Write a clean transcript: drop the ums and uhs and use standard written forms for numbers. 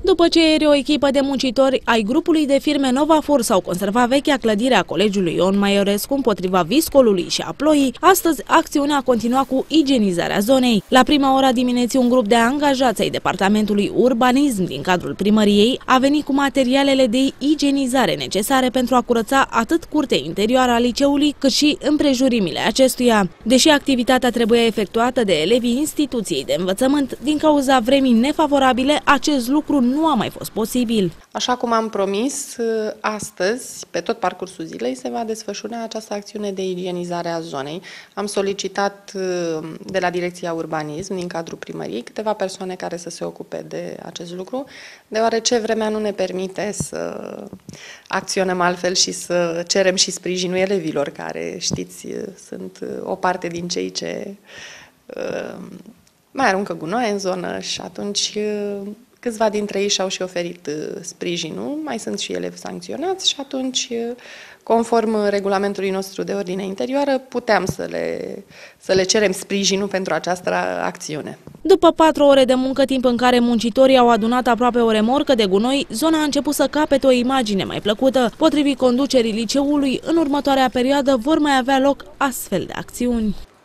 După ce ieri o echipă de muncitori ai grupului de firme Nova Force au conservat vechea clădire a colegiului Ion Maiorescu împotriva viscolului și a ploii, astăzi acțiunea continua cu igienizarea zonei. La prima ora dimineții, un grup de angajați ai Departamentului Urbanism din cadrul primăriei a venit cu materialele de igienizare necesare pentru a curăța atât curtea interioară a liceului, cât și împrejurimile acestuia. Deși activitatea trebuia efectuată de elevii instituției de învățământ, din cauza vremii nefavorabile, acest lucru nu a mai fost posibil. Așa cum am promis, astăzi, pe tot parcursul zilei, se va desfășura această acțiune de igienizare a zonei. Am solicitat de la Direcția Urbanism, din cadrul primăriei, câteva persoane care să se ocupe de acest lucru, deoarece vremea nu ne permite să acționăm altfel și să cerem și sprijinul elevilor, care, știți, sunt o parte din cei ce mai aruncă gunoaie în zonă și atunci câțiva dintre ei și-au și oferit sprijinul, mai sunt și elevi sancționați și atunci, conform regulamentului nostru de ordine interioară, puteam să le cerem sprijinul pentru această acțiune. După 4 ore de muncă, timp în care muncitorii au adunat aproape o remorcă de gunoi, zona a început să capete o imagine mai plăcută. Potrivit conducerii liceului, în următoarea perioadă vor mai avea loc astfel de acțiuni.